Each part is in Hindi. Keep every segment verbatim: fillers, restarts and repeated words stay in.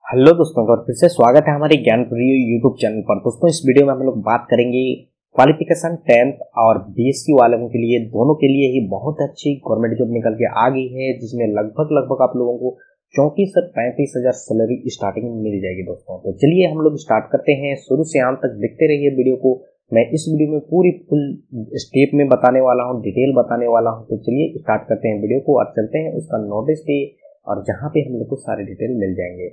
हेलो दोस्तों, और फिर से स्वागत है हमारे ज्ञानप्रिय यूट्यूब चैनल पर। दोस्तों, इस वीडियो में हम लोग बात करेंगे क्वालिफिकेशन टेंथ और बीएससी वालों के लिए, दोनों के लिए ही बहुत अच्छी गवर्नमेंट जॉब निकल के आ गई है, जिसमें लगभग लगभग आप लोगों को चौंतीस से पैंतीस हजार सैलरी स्टार्टिंग में मिल जाएगी। दोस्तों, तो चलिए हम लोग स्टार्ट करते हैं। शुरू से अंत तक देखते रहिए वीडियो को। मैं इस वीडियो में पूरी फुल स्टेप में बताने वाला हूँ, डिटेल बताने वाला हूँ। तो चलिए स्टार्ट करते हैं वीडियो को और चलते हैं उसका नोटिस पे, और जहाँ पे हम लोग को सारे डिटेल मिल जाएंगे।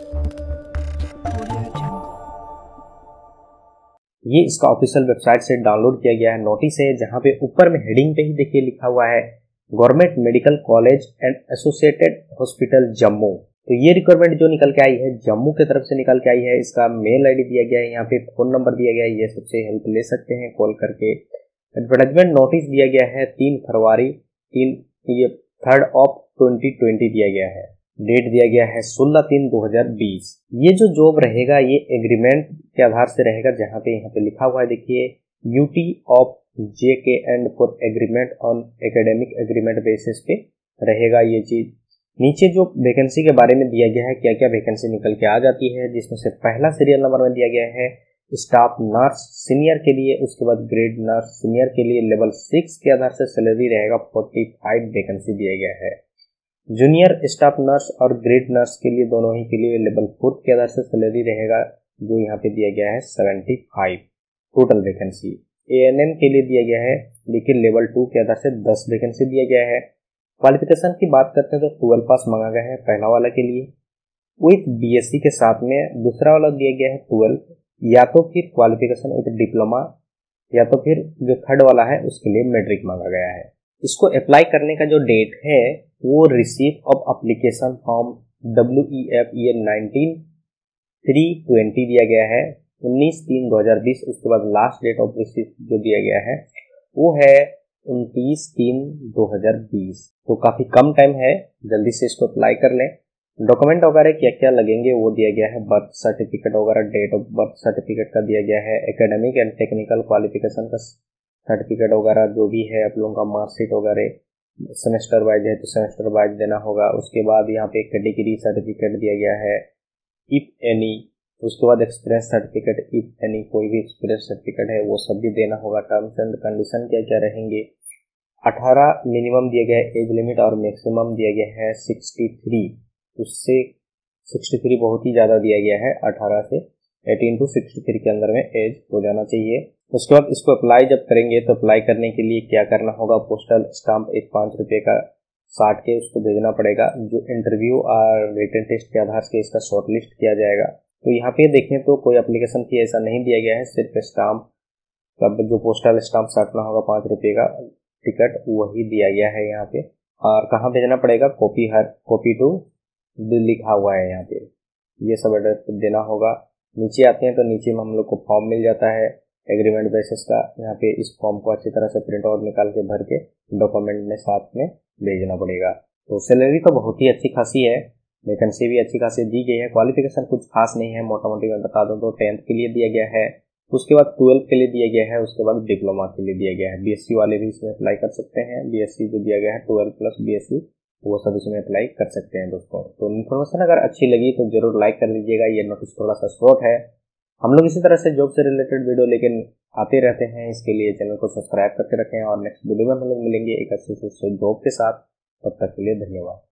ये इसका ऑफिशियल वेबसाइट से डाउनलोड किया गया है नोटिस है, जहाँ पे ऊपर में हेडिंग पे ही देखिए लिखा हुआ है government medical college and associated hospital Jammu. तो ये रिक्वायरमेंट जो निकल के आई है जम्मू की तरफ से निकल के आई है। इसका मेल आईडी दिया गया है, यहाँ पे फोन नंबर दिया गया है, ये सबसे हेल्प ले सकते हैं कॉल करके। एडवर्टाइजमेंट नोटिस दिया गया है तीन फरवरी तीन ये थर्ड ऑफ ट्वेंटी ट्वेंटी दिया गया है। डेट दिया गया है सोलह तीन दो हजार बीस। ये जो जॉब रहेगा ये एग्रीमेंट के आधार से रहेगा, जहाँ पे यहाँ पे लिखा हुआ है देखिए UT of J K and for agreement on academic agreement basis पे रहेगा ये चीज। नीचे जो वैकेंसी के बारे में दिया गया है, क्या क्या वैकेंसी निकल के आ जाती है, जिसमें से पहला सीरियल नंबर में दिया गया है स्टाफ नर्स सीनियर के लिए, उसके बाद ग्रेड नर्स सीनियर के लिए लेवल सिक्स के आधार से सैलरी रहेगा पैंतालीस वैकेंसी दिया गया है। जूनियर स्टाफ नर्स और ग्रेड नर्स के लिए दोनों ही के लिए लेवल फोर्थ के आधार से सैलरी रहेगा, जो यहाँ पे दिया गया है पचहत्तर टोटल वैकेंसी। एएनएम के लिए दिया गया है, लेकिन लेवल टू के आधार से दस वैकेंसी दिया गया है। क्वालिफिकेशन की बात करते हैं तो ट्वेल्व पास मांगा गया है पहला वाला के लिए, विथ बीएससी के साथ में। दूसरा वाला दिया गया है ट्वेल्व, या तो फिर क्वालिफिकेशन विथ डिप्लोमा, या तो फिर जो थर्ड वाला है उसके लिए मैट्रिक मांगा गया है। इसको अप्लाई करने का जो डेट है वो receive of application form W E F year nineteen three twenty दिया गया है, उन्नीस तीन दो हजार बीस। उसके बाद लास्ट डेट ऑफ रिसीव जो दिया गया है वो है उनतीस तीन दो हजार बीस। तो काफी कम टाइम है, जल्दी से इसको अप्लाई कर लें। डॉक्यूमेंट वगैरह क्या क्या लगेंगे वो दिया गया है, बर्थ सर्टिफिकेट वगैरह, डेट ऑफ बर्थ सर्टिफिकेट का दिया गया है, एकेडमिक एंड टेक्निकल क्वालिफिकेशन का सर्टिफिकेट वगैरह जो भी है आप लोगों का, मार्कशीट वगैरह, सेमेस्टर वाइज है तो सेमेस्टर वाइज देना होगा। उसके बाद यहाँ पे कैटेगरी सर्टिफिकेट दिया गया है इफ एनी। उसके बाद एक्सपीरियंस सर्टिफिकेट इफ एनी, कोई भी एक्सपीरियंस सर्टिफिकेट है वो सब भी देना होगा। टर्म्स एंड कंडीशन क्या क्या रहेंगे, अठारह मिनिमम दिया गया है एज लिमिट, और मैक्सिमम दिया गया है तिरसठ। उससे तिरसठ बहुत ही ज़्यादा दिया गया है, अठारह से अठारह टू तिरसठ के अंदर में एज हो जाना चाहिए। उसके बाद इसको अप्लाई जब करेंगे तो अप्लाई करने के लिए क्या करना होगा, पोस्टल स्टाम्प एक पाँच रुपये का साठ के उसको भेजना पड़ेगा, जो इंटरव्यू और रिटन टेस्ट के आधार से इसका शॉर्टलिस्ट किया जाएगा। तो यहाँ पे देखें तो कोई एप्लीकेशन फी ऐसा नहीं दिया गया है, सिर्फ स्टाम्प का जो पोस्टल स्टाम्प साटना होगा पाँच रुपये का टिकट, वही दिया गया है यहाँ पे। और कहाँ भेजना पड़ेगा, कॉपी हर कॉपी टू लिखा हुआ है यहाँ पे, ये सब एड्रेस देना होगा। नीचे आते हैं तो नीचे में हम लोग को फॉर्म मिल जाता है एग्रीमेंट बेसिस का। यहाँ पे इस फॉर्म को अच्छी तरह से प्रिंट आउट निकाल के भर के डॉक्यूमेंट में साथ में भेजना पड़ेगा। तो सैलरी तो बहुत ही अच्छी खासी है, वैकेंसी भी अच्छी खासी दी गई है। क्वालिफिकेशन कुछ खास नहीं है, मोटा मोटी मैं बता दूं तो टेंथ के लिए दिया गया है, उसके बाद ट्वेल्थ के लिए दिया गया है, उसके बाद डिप्लोमा के लिए दिया गया है। बीएससी वाले भी इसमें अप्लाई कर सकते हैं, बीएससी जो दिया गया है ट्वेल्व प्लस बीएससी वो सब इसमें अप्लाई कर सकते हैं दोस्तों। तो इन्फॉर्मेशन अगर अच्छी लगी तो जरूर लाइक कर दीजिएगा। ये नोटिस थोड़ा सा शॉर्ट है, हम लोग इसी तरह से जॉब से रिलेटेड वीडियो लेकिन आते रहते हैं, इसके लिए चैनल को सब्सक्राइब करके रखें। और नेक्स्ट वीडियो में हम लोग मिलेंगे एक अच्छे से जॉब के साथ। तब तक के लिए धन्यवाद।